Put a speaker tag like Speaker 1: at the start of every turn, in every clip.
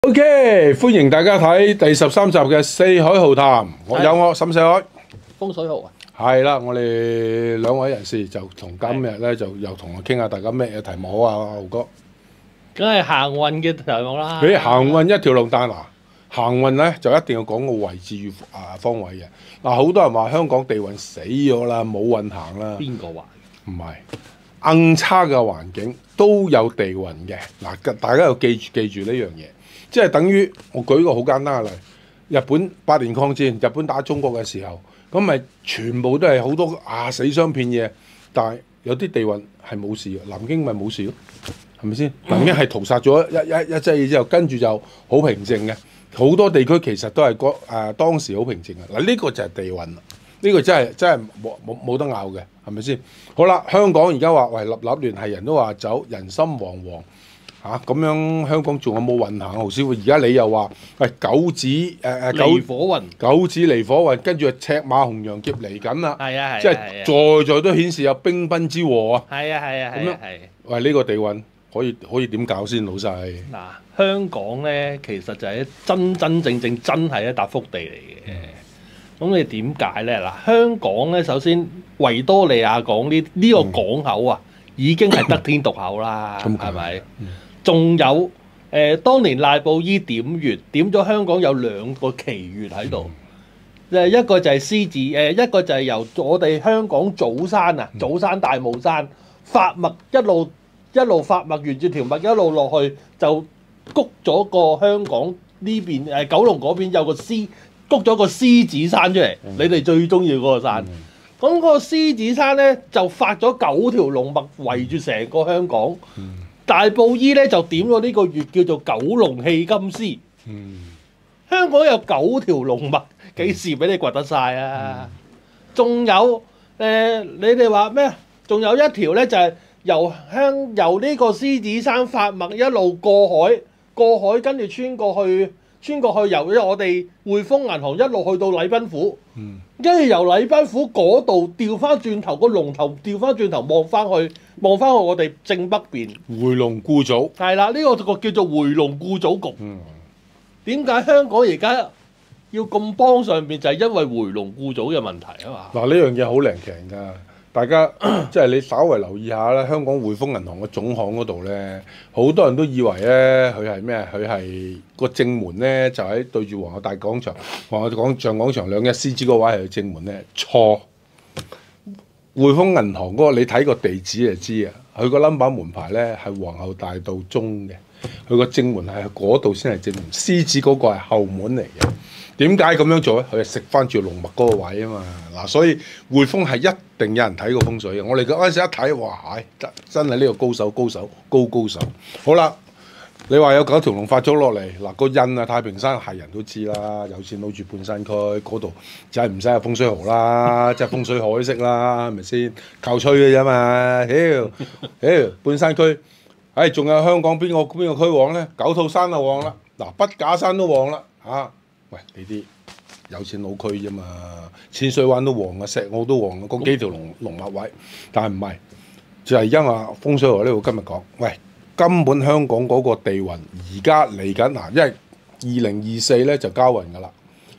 Speaker 1: OK，歡迎大家睇第13集嘅四海豪談。有我沈四海，
Speaker 2: 風水豪啊！
Speaker 1: 係啦，我哋兩位人士就同今日咧就又同我傾下大家咩嘢題目好啊，豪哥。
Speaker 2: 梗係行運嘅題目啦。
Speaker 1: 你行運一條龍，但嗱行運咧就一定要講個位置與方位嘅。嗱，好多人話香港地運死咗啦，冇運行啦。
Speaker 2: 邊個話？
Speaker 1: 唔係，硬差嘅環境都有地運嘅。嗱，大家要記住呢樣嘢。即係等於我舉個好簡單嘅例，日本8年抗戰，日本打中國嘅時候，咁咪全部都係好多死傷片嘢，但係有啲地運係冇事嘅，南京咪冇事咯，係咪先？南京係屠殺咗一劑嘢之後，跟住就好平靜嘅，好多地區其實都係當時好平靜嘅。嗱，呢個就係地運啦，呢個真係冇得拗嘅，係咪先？好啦，香港而家話喂立亂，係人都話走，人心惶惶。咁樣香港仲有冇運行？豪師傅，而家你又話喂九子
Speaker 2: 離火運，
Speaker 1: 九子離火運，跟住赤馬紅羊劫嚟緊啦。
Speaker 2: 係啊係啊，
Speaker 1: 即係在都顯示有兵兵之禍啊。
Speaker 2: 係啊係啊係啊係。
Speaker 1: 喂，呢個地運可以點搞先，老細？
Speaker 2: 嗱，香港咧其實就係真正真係一笪福地嚟嘅。咁你點解咧？嗱，香港咧首先維多利亞港呢個港口啊，已經係得天獨厚啦，係咪？仲有當年賴布衣點穴，點咗香港有2個奇穴喺度，一個就係獅子，一個就係由我哋香港祖山啊，祖山大霧山發脈一路發脈，沿住條脈一路落去，就谷咗個香港呢邊九龍嗰邊有個谷咗個獅子山出嚟，你哋最中意嗰個山。咁個獅子山咧就發咗9條龍脈圍住成個香港。大布衣咧就點咗呢個穴叫做九龍氣金絲。香港有9條龍脈，幾時俾你掘得晒啊？仲有你哋話咩？仲有一條咧就係由呢個獅子山發脈一路過海跟住穿過去由我哋匯豐銀行一路去到禮賓府。跟住由禮賓府嗰度調翻轉頭個龍頭，調翻轉頭望翻去我哋正北邊。
Speaker 1: 回龍固祖
Speaker 2: 係啦，呢個叫做回龍固祖局。點解香港而家要咁幫上邊？就係因為回龍固祖嘅問題啊嘛。
Speaker 1: 嗱，呢樣嘢好靈奇㗎，大家即係你稍為留意下啦。香港匯豐銀行嘅總行嗰度咧，好多人都以為咧佢係咩？佢係個正門咧，就喺對住皇后大廣場、皇后像廣場兩隻獅子嗰位係正門咧。錯，匯豐銀行嗰個你睇個地址就知啊，佢個 number 門牌咧係皇后大道中嘅，佢個正門係嗰度先係正門，獅子嗰個係後門嚟嘅。點解咁樣做咧？佢係食翻住龍脈嗰個位啊嘛。嗱，所以匯豐係一定有人睇過風水嘅。我哋嗰陣時一睇，哇！真係呢個高手。好啦，你話有9條龍發咗落嚟，嗱個印啊，太平山係人都知啦，有錢佬住半山區嗰度，就係唔使有風水豪啦，即係風水海式啦，係咪先？靠吹嘅啫嘛，半山區，仲有香港邊個區旺咧？九肚山就旺啦，嗱筆架山都旺啦，喂，呢啲有錢佬區啫嘛，淺水灣都旺啊，石澳都旺啊，嗰幾條龍脈位，但係唔係，就係因為風水河呢度今日講，喂，根本香港嗰個地運而家嚟緊嗱，因為2024咧就交運噶啦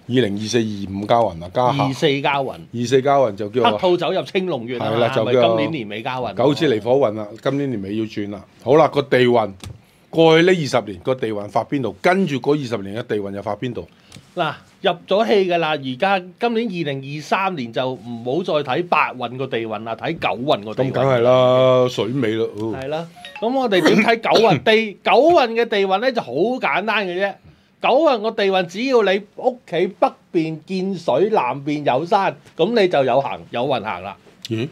Speaker 1: ，2024、25交運啦，加下
Speaker 2: 24交運
Speaker 1: ，24交運就叫
Speaker 2: 黑兔走入青龍穴啊嘛，
Speaker 1: 就
Speaker 2: 咪今年年尾交運，
Speaker 1: 九子離火運啦，今年年尾要轉啦，好啦，個地運過去呢20年個地運發邊度，跟住嗰20年嘅地運又發邊度？
Speaker 2: 嗱，入咗氣㗎啦，而家今年2023年就唔好再睇8運個地運啦，睇9運個地運。
Speaker 1: 咁梗係啦，水尾咯。
Speaker 2: 係啦，咁我哋點睇9運九運嘅地運咧就好簡單嘅啫。9運個地運，只要你屋企北邊見水，南邊有山，咁你就有運行啦。
Speaker 1: 咦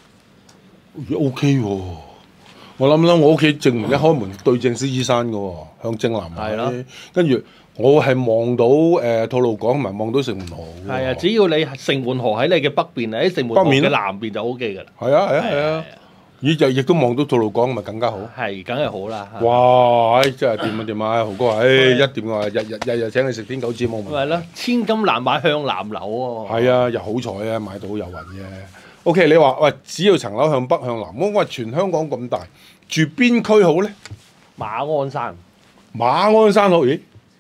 Speaker 1: ？OK 喎。我諗我屋企正門一開門對正獅子山嘅喎，向正南海，跟住我係望到吐露港同埋望到城門河。
Speaker 2: 係啊，只要你城門河喺你嘅北邊，喺城門河嘅南邊就 O K 㗎啦。
Speaker 1: 係啊，咦亦都望到吐露港，咪更加好。
Speaker 2: 係，梗係好啦。
Speaker 1: 哇！真係掂啊，豪哥，一掂啊，日請你食天九子冇問題。
Speaker 2: 係咯，千金難買向南樓喎。
Speaker 1: 係啊，又好彩啊，買到有運嘅。OK， 你話喂，只要層樓向北向南，我話全香港咁大，住邊區好咧？
Speaker 2: 馬鞍山。
Speaker 1: 馬鞍山好，咦？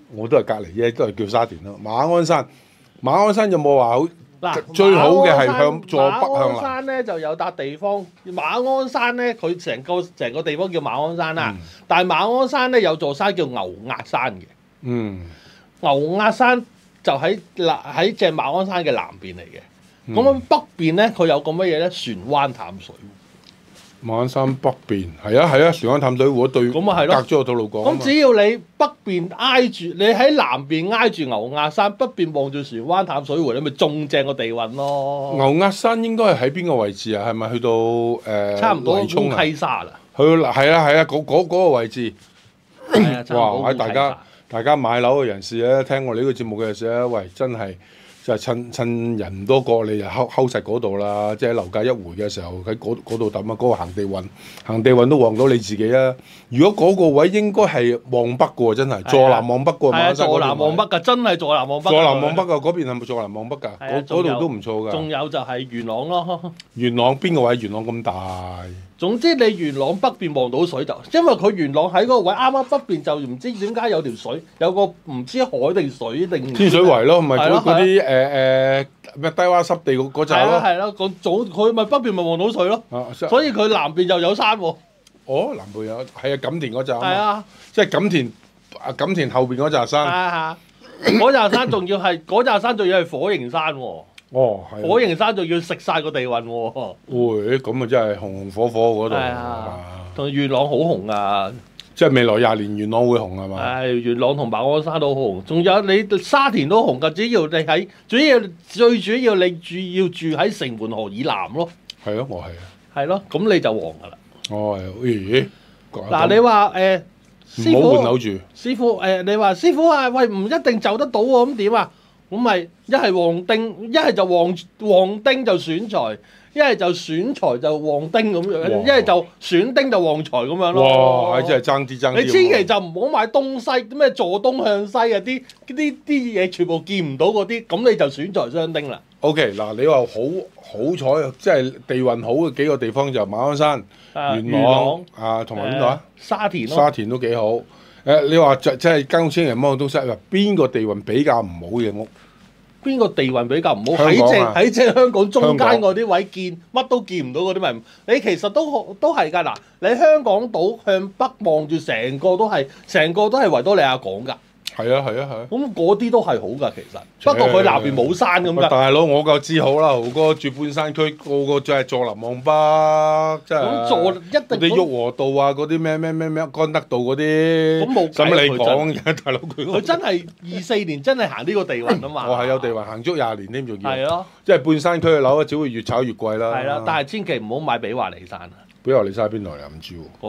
Speaker 1: 我都係隔離啫，都係叫沙田咯。馬鞍山有冇話好？
Speaker 2: 嗱，
Speaker 1: 最好嘅係向坐北向
Speaker 2: 馬鞍
Speaker 1: 南。
Speaker 2: 山咧就有笪地方，馬鞍山咧佢成個地方叫馬鞍山啦，但係馬鞍山咧有座山叫牛押山嘅。
Speaker 1: 嗯，
Speaker 2: 牛押山就喺正馬鞍山嘅南邊嚟嘅。咁樣北邊咧佢有個乜嘢咧？船灣淡水湖。
Speaker 1: 馬鞍山北邊係啊，船灣淡水湖對，
Speaker 2: 咁咪係咯
Speaker 1: 隔咗個吐露港啊嘛。
Speaker 2: 咁只要你北邊挨住，你喺南邊挨住牛押山，北邊望住船灣淡水湖，你咪中正個地運咯。
Speaker 1: 牛押山應該係喺邊個位置啊？係咪去到
Speaker 2: 差唔多
Speaker 1: 葵涌啊？
Speaker 2: 烏溪沙啦。
Speaker 1: 去到係啊，嗰個位置。
Speaker 2: 係啊，差唔多
Speaker 1: 哇！
Speaker 2: 烏溪沙
Speaker 1: 大家買樓嘅人士咧，聽我哋呢個節目嘅人士咧，喂，真係就係趁人唔多過，你就睺實嗰度啦。即係樓價一回嘅時候，喺嗰度抌啊，嗰個行地運都旺到你自己啊！如果嗰個位應該係望北嘅喎，真係坐南望北嘅喎，馬
Speaker 2: 係啊，
Speaker 1: 鞍山嗰邊
Speaker 2: 坐南望北㗎，真係坐南望北㗎。
Speaker 1: 坐南望北㗎，嗰邊係咪坐南望北㗎？
Speaker 2: 係啊
Speaker 1: 嗰度都唔錯
Speaker 2: 仲
Speaker 1: 㗎。
Speaker 2: 有就係元朗咯。
Speaker 1: 元朗邊個位？元朗咁大，
Speaker 2: 總之你元朗北邊望到水就，因為佢元朗喺嗰個位啱啱北邊就唔知點解有條水，有個唔知海定水定
Speaker 1: 天水圍咯，咪
Speaker 2: 係咯
Speaker 1: 嗰啲咩低洼濕地嗰扎咯。
Speaker 2: 係咯，佢咪北邊咪望到水咯，
Speaker 1: 啊，
Speaker 2: 所以佢南邊又有山喎。
Speaker 1: 哦，南部有係啊，錦田嗰扎啊嘛，
Speaker 2: 係啊，
Speaker 1: 即係錦田後邊嗰扎
Speaker 2: 係
Speaker 1: 山。
Speaker 2: 啊，嗰座山仲要係火形山喎，
Speaker 1: 哦，係啊。
Speaker 2: 火形山仲要食晒個地運喎。
Speaker 1: 會咁啊，真係紅紅火火嗰度。
Speaker 2: 係啊，同元朗好紅啊！
Speaker 1: 即係未來20年元朗會紅係嘛？
Speaker 2: 係元朗同馬鞍山都好紅，仲有你沙田都紅㗎，只要你喺最主要你要住喺城門河以南咯。
Speaker 1: 係啊，我係啊。
Speaker 2: 係咯，咁你就旺㗎啦。
Speaker 1: 哦，咦？
Speaker 2: 嗱，你話師
Speaker 1: 唔好換
Speaker 2: 傅，
Speaker 1: 樓住。
Speaker 2: 師傅你話師傅啊，喂，唔一定就得到喎，咁點啊？咁咪一係旺丁，一係就旺丁就選財，一係就選財就旺丁咁樣，
Speaker 1: 哇
Speaker 2: 一係就選丁就旺財咁樣咯。
Speaker 1: 哇！真係爭啲爭啲。
Speaker 2: 你千祈就唔好買東西咩坐東向西啊！啲嘢全部見唔到嗰啲，咁你就選財雙丁啦。
Speaker 1: OK，嗱，你話好彩，即係地運好嘅幾個地方就馬鞍山、元朗啊，同埋邊度啊？
Speaker 2: 沙田咯。
Speaker 1: 沙田都幾好。你話即係間屋千人幫我東西，話邊個地運比較唔好嘅屋？
Speaker 2: 邊個地運比較唔好？
Speaker 1: 香港啊
Speaker 2: 喺正香港中間
Speaker 1: 香港
Speaker 2: 嗰啲位見乜都見唔到嗰啲咪？你其實都係㗎嗱，你香港島向北望住成個都係維多利亞港㗎。
Speaker 1: 係啊係啊係啊！
Speaker 2: 咁嗰啲都係好㗎，其實。不過佢南邊冇山咁㗎。
Speaker 1: 大佬，我夠知好啦，豪哥住半山區，個個就係坐南望北，真係。
Speaker 2: 咁坐一定
Speaker 1: 嗰啲旭龢道啊，嗰啲咩甘德道嗰啲，
Speaker 2: 咁冇計
Speaker 1: 使乜你講嘅，大佬
Speaker 2: 佢真係24年真係行呢個地運啊嘛。
Speaker 1: 我係有地運行足20年添，仲要。
Speaker 2: 係咯。
Speaker 1: 即係半山區嘅樓，只會越炒越貴啦。
Speaker 2: 係啦，但係千祈唔好買比華利山啊！
Speaker 1: 比華利山喺邊度嚟？唔知喎。
Speaker 2: 嗰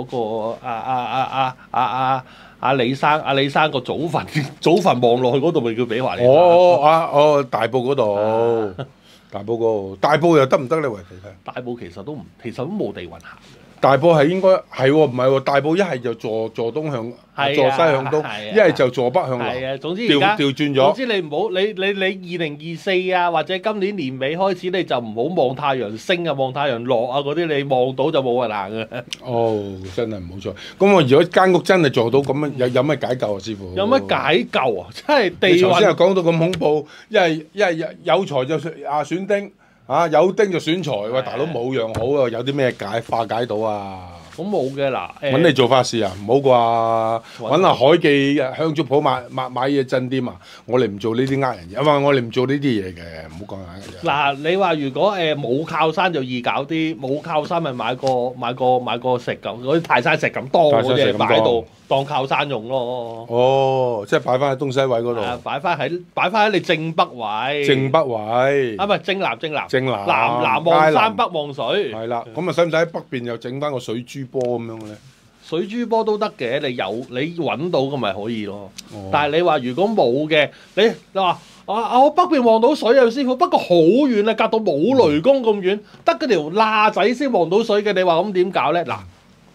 Speaker 2: 個李生個祖墳望落去嗰度咪叫比華利山？
Speaker 1: 大埔嗰度，大埔嗰度，大埔又得唔得咧？喂，其實
Speaker 2: 大埔其實都冇地運行嘅。
Speaker 1: 大埔係應該係喎，唔係喎？大埔一係就坐東向，坐西向東，一係就坐北向南。
Speaker 2: 係啊，總之而家
Speaker 1: 調轉咗。
Speaker 2: 總之你唔好你2024啊，或者今年年尾開始你就唔好望太陽升啊，望太陽落啊嗰啲，你望到就冇人行嘅。
Speaker 1: 哦，真係唔好彩。咁我如果間屋真係做到咁樣，有乜解救啊，師傅？
Speaker 2: 有乜解救啊？真係地
Speaker 1: 你頭先又
Speaker 2: 運。
Speaker 1: 講到咁恐怖，一係有財就選丁。有丁就選財，喂大佬冇樣好啊！有啲咩化解到啊？
Speaker 2: 咁冇嘅嗱，
Speaker 1: 揾你做法事啊？唔好啩？揾阿海記香燭鋪買嘢真啲嘛？我哋唔做呢啲呃人嘢，我哋唔做呢啲嘢嘅，唔好講呃人。
Speaker 2: 嗱，你話如果冇靠山就易搞啲，冇靠山咪買個石咁嗰啲泰山石咁當嗰啲嘢擺喺度當靠山用咯。
Speaker 1: 哦，即係擺翻喺東西位嗰度。
Speaker 2: 擺翻喺你正北位。
Speaker 1: 正北位。
Speaker 2: 唔係正南。
Speaker 1: 正南。
Speaker 2: 南望山，北望水。
Speaker 1: 係啦，咁啊使唔使喺北邊又整翻個水珠波咁樣咧？
Speaker 2: 水珠波都得嘅，你揾到咁咪可以咯。但係你話如果冇嘅，你話我北邊望到水啊，師傅，不過好遠啊，隔到冇雷公咁遠，得嗰條罅仔先望到水嘅，你話咁點搞咧？嗱，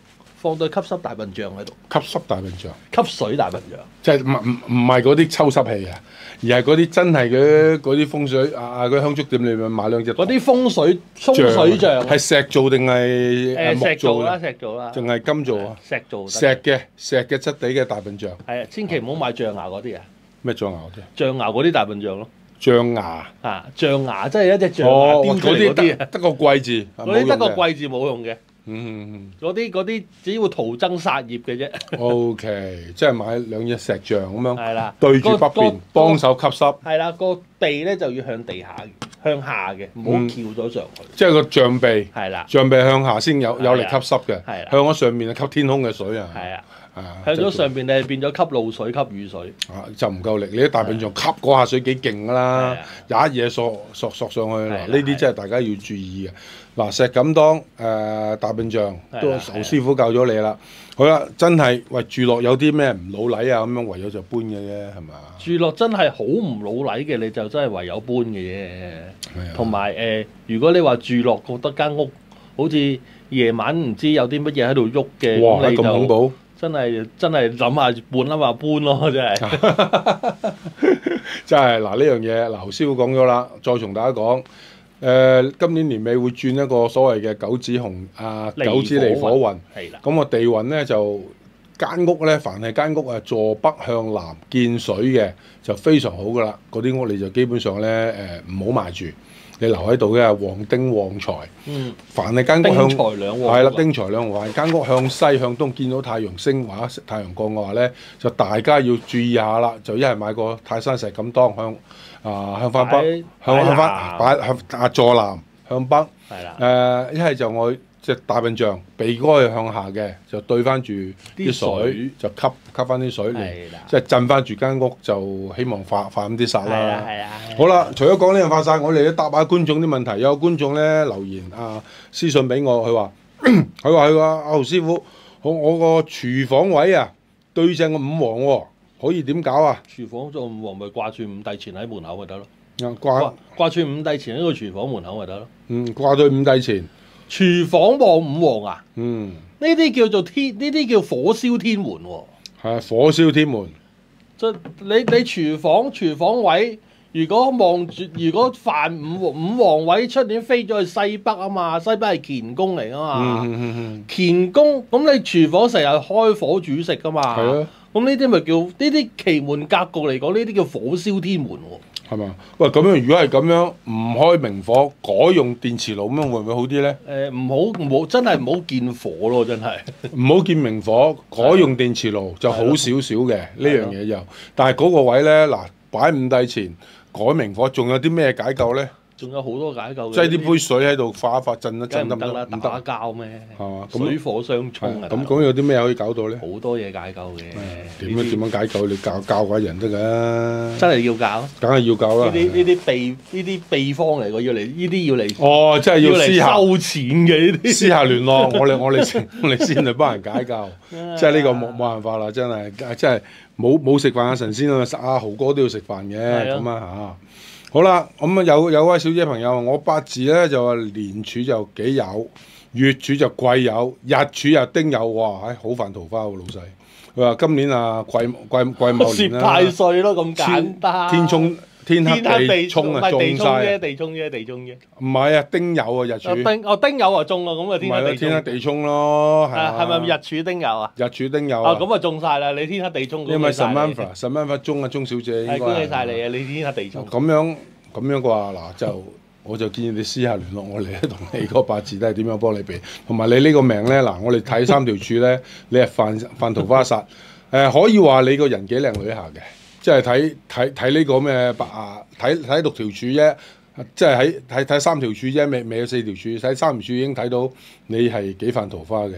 Speaker 2: 放對吸濕大笨象喺度，
Speaker 1: 吸濕大笨象，
Speaker 2: 吸水大笨象。
Speaker 1: 即係唔係嗰啲抽濕器啊，而係嗰啲真係嗰啲風水嗰啲香燭店裏面買兩隻
Speaker 2: 嗰啲風水象
Speaker 1: 係石做定係木
Speaker 2: 石做啦，
Speaker 1: 咧？
Speaker 2: 石做啦，
Speaker 1: 定係金做啊？
Speaker 2: 石做得
Speaker 1: 石嘅質地嘅大笨象，
Speaker 2: 係啊，千祈唔好買象牙嗰啲啊，
Speaker 1: 咩象牙嗰啲？
Speaker 2: 象牙嗰啲大笨象咯。
Speaker 1: 象牙
Speaker 2: 象牙真係一隻象牙雕出嚟嗰啲啊，
Speaker 1: 得個貴字，
Speaker 2: 嗰啲得個
Speaker 1: 貴。
Speaker 2: 貴字冇用嘅，嗰啲只會徒增殺業嘅啫。
Speaker 1: O K， 即係買兩隻石像咁樣，
Speaker 2: 係啦，
Speaker 1: 對住北邊幫手吸濕，
Speaker 2: 係啦，個地咧就要向地下向下嘅，唔好翹咗上去。
Speaker 1: 即係個象鼻，
Speaker 2: 係啦，
Speaker 1: 象鼻向下先有力吸濕嘅，
Speaker 2: 係啦
Speaker 1: 向咗上面啊吸天空嘅水啊，
Speaker 2: 係啊，
Speaker 1: 啊
Speaker 2: 向咗上邊咧變咗吸露水、吸雨水。
Speaker 1: 就唔夠力。你啲大笨象吸嗰下水幾勁㗎啦，有一嘢索上去嗱，呢啲真係大家要注意嘅。嗱，石敢當大笨象都曹師傅教咗你啦。好啦，真係喂住落有啲咩唔老禮啊咁樣，唯有就搬嘅啫，係嘛？
Speaker 2: 住落真係好唔老禮嘅，你就真係唯有搬嘅啫。同埋如果你話住落覺得間屋好似夜晚唔知有啲乜嘢喺度喐嘅，
Speaker 1: 哇！咁
Speaker 2: 咁你就
Speaker 1: 恐怖，
Speaker 2: 真係諗下搬咯，真係。
Speaker 1: 真係嗱呢樣嘢，嗱師傅講咗啦，再同大家講。今年年尾會轉一個所謂嘅九子離火運，
Speaker 2: 係啦。
Speaker 1: 咁個地運咧就間屋咧，凡係間屋坐北向南見水嘅就非常好噶啦。嗰啲屋你就基本上咧唔好賣住，你留喺度嘅旺丁旺財。凡係間屋向
Speaker 2: 丁財兩旺，
Speaker 1: 係啦，丁財兩旺。間屋向西向東見到太陽升或者太陽降嘅話咧，就大家要注意下啦。就一係買個泰山石敢當向翻北，向坐南向北。
Speaker 2: 係啦。
Speaker 1: 一係就我隻大笨象鼻哥係向下嘅，就對翻住啲水，就吸翻啲水嚟，即係震翻住間屋，就希望化咁啲煞啦。
Speaker 2: 係啊。
Speaker 1: 好啦，除咗講呢樣化煞，我哋都答下觀眾啲問題。有個觀眾咧留言私信俾我，佢話阿豪師傅，我個廚房位對正個五黃喎，可以點搞啊？
Speaker 2: 廚房做五黃咪掛住五帝錢喺門口咪得咯。
Speaker 1: 掛
Speaker 2: 住五帝錢喺個廚房門口咪得咯。
Speaker 1: 掛對五帝錢。
Speaker 2: 廚房望五黃啊？
Speaker 1: 呢
Speaker 2: 啲叫做呢啲叫火燒天門喎。
Speaker 1: 係火燒天門。
Speaker 2: 即你廚房位，如果犯五黃位，出年飛咗去西北啊嘛，西北係乾宮嚟啊嘛。乾宮咁你廚房成日開火煮食噶嘛。係啊。咁呢啲咪叫呢啲奇門格局嚟講，呢啲叫火燒天門喎。
Speaker 1: 係嘛？喂，咁樣如果係咁樣，唔開明火，改用電磁爐咁樣，會唔會好啲咧？
Speaker 2: 唔好，真係唔好見火咯，真係。
Speaker 1: 唔好見明火，改用電磁爐就好少少嘅呢樣嘢就。但係嗰個位咧，嗱擺五帝錢，改明火，仲有啲咩解救咧？
Speaker 2: 仲有好多解救嘅。
Speaker 1: 擠啲杯水喺度化一化，震一震得唔得？
Speaker 2: 唔打交咩？
Speaker 1: 係嘛？
Speaker 2: 水火相衝啊！
Speaker 1: 咁有啲咩可以搞到咧？
Speaker 2: 好多嘢解救嘅。
Speaker 1: 點樣解救？你教下人得㗎。
Speaker 2: 真係要教。
Speaker 1: 梗係要教啦。
Speaker 2: 呢啲秘方嚟㗎，要嚟。
Speaker 1: 哦，真係要私下
Speaker 2: 收錢嘅呢啲。
Speaker 1: 私下聯絡我哋先去幫人解救。即係呢個冇辦法啦，真係冇食飯嘅神仙啊！阿豪哥都要食飯嘅咁啊嚇。好啦，咁有位小姐朋友，我八字咧就話年柱就己酉，月柱就癸酉，日柱又丁酉，哇！好犯桃花喎，老細。佢話今年癸卯年啦，
Speaker 2: 攝太歲咯，咁簡單。
Speaker 1: 天黑地沖啊，中晒。
Speaker 2: 地沖啫。
Speaker 1: 唔係啊，丁酉啊，日柱。
Speaker 2: 丁酉啊中啊，咁啊
Speaker 1: 天黑地沖咯，係啊。
Speaker 2: 係咪日柱丁酉啊？
Speaker 1: 日柱丁酉啊。
Speaker 2: 咁啊中晒啦！你天黑地沖。
Speaker 1: 因為Samantha中鐘小姐應該。
Speaker 2: 恭喜晒你啊！你天黑地沖。
Speaker 1: 咁樣嘅話嗱我就建議你私下聯絡我哋咧，同你個八字都係點樣幫你避，同埋你呢個命咧嗱，我哋睇三條柱咧，你係犯桃花煞，可以話你個人幾靚女下嘅，即係睇呢個咩睇六條柱啫，即係睇三條柱啫，未有四條柱，睇三條柱已經睇到你係幾犯桃花嘅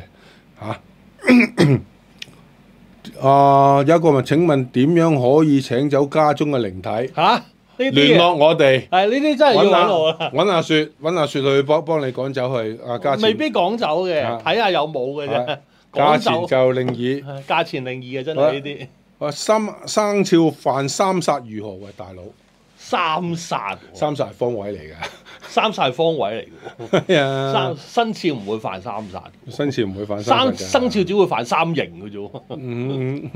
Speaker 1: 有一個問，請問點樣可以請走家中嘅靈體？聯絡我哋，
Speaker 2: 係呢啲真係要揾我啦。
Speaker 1: 揾阿雪去幫你趕走去價錢。
Speaker 2: 未必趕走嘅，睇下有冇嘅啫。
Speaker 1: 價錢就靈異，
Speaker 2: 價錢靈異嘅真係呢啲。
Speaker 1: 生肖犯三煞如何？喂，大佬，
Speaker 2: 三煞
Speaker 1: 係方位嚟㗎。
Speaker 2: 三煞係方位嚟嘅
Speaker 1: 係啊
Speaker 2: 喎，生肖唔會犯三煞，
Speaker 1: 生肖唔會犯三煞㗎
Speaker 2: 生肖只會犯三刑嘅啫喎。
Speaker 1: 嗯，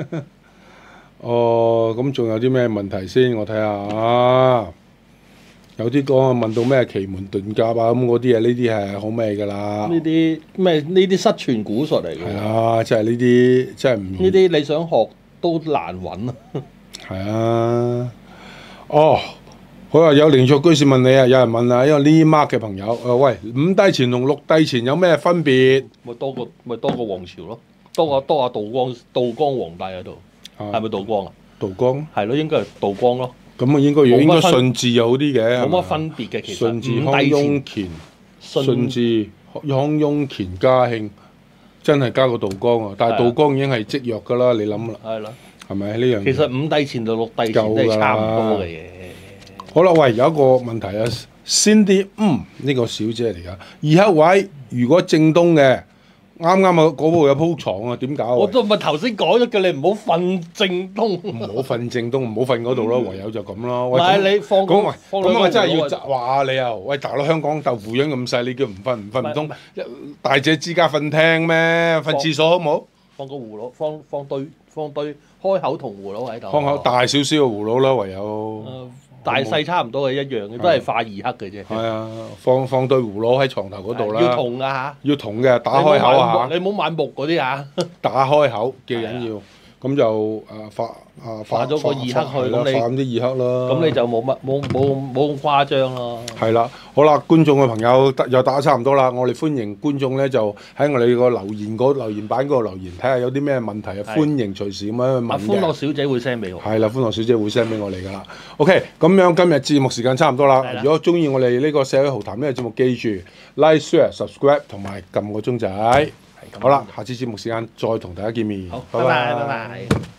Speaker 1: 哦，咁仲有啲咩問題先？我睇下啊，有啲講問到咩奇門遁甲啊，咁嗰啲啊，呢啲係好咩㗎啦？
Speaker 2: 呢啲咩？呢啲失傳古術嚟
Speaker 1: 係
Speaker 2: 嘅，
Speaker 1: 啊，即係呢啲真係唔
Speaker 2: 呢啲你想學都難揾啊！
Speaker 1: 係啊。哦，好啊！有靈卓居士問你啊，有人問啊，因為呢 mark 嘅朋友，喂，五帝錢同六帝錢有咩分別？
Speaker 2: 咪多個王朝咯，多個道光皇帝喺度，係咪道光啊？
Speaker 1: 道光
Speaker 2: 係咯，應該係道光咯，
Speaker 1: 咁啊，應該順治又好啲嘅，
Speaker 2: 冇乜分別嘅其實。
Speaker 1: 順治、康雍乾、順治、康雍乾、嘉慶，真係加個道光啊！但係道光已經係積弱㗎啦，你諗啦，
Speaker 2: 係啦，
Speaker 1: 係咪呢樣嘢？
Speaker 2: 其實五帝錢同六帝錢都係差唔多嘅嘢。
Speaker 1: 好啦，喂，有一個問題啊，Cindy，呢個小姐嚟㗎，二黑位如果正東嘅，啱啱啊嗰部有鋪床啊，點搞啊？
Speaker 2: 我都咪頭先講咗叫你唔好瞓正東，
Speaker 1: 唔好瞓正東，唔好瞓嗰度咯，唯有就咁咯。喂，
Speaker 2: 唔係你放
Speaker 1: 咁喂，
Speaker 2: 放
Speaker 1: 咁我真係
Speaker 2: 兩個
Speaker 1: 要話你啊！喂，大佬香港豆腐樣咁細，你叫唔瞓唔瞓唔通大姐之家瞓廳咩？瞓廁所好冇？
Speaker 2: 放個葫蘆，放對開口同葫蘆喺度。
Speaker 1: 放口大少少嘅葫蘆啦，唯有。
Speaker 2: 大細差唔多嘅一樣嘅，都係化二黑嘅啫。
Speaker 1: 係啊，放對葫蘆喺床頭嗰度啦。
Speaker 2: 要銅啊嚇！
Speaker 1: 要銅嘅，打開口啊嚇！
Speaker 2: 你唔好買木嗰啲啊！
Speaker 1: 打開口嘅緊要，咁就化
Speaker 2: 咗個二黑去，咁你
Speaker 1: 化啲二黑啦。
Speaker 2: 咁你就冇咁誇張咯。
Speaker 1: 係啦，好啦，觀眾嘅朋友又打得差唔多啦，我哋歡迎觀眾咧就喺我哋個留言板嗰度留言，睇下有啲咩問題啊，歡迎隨時咁樣去問嘅。
Speaker 2: 歡樂小姐會 send 俾我。
Speaker 1: 係啦，歡樂小姐會 send 俾我哋噶啦。OK，咁樣今日節目時間差唔多啦。如果中意我哋呢個社會豪談呢個節目，記住 like、share、subscribe 同埋撳個鐘仔。好啦，下次節目時間再同大家見面。
Speaker 2: 好，拜拜。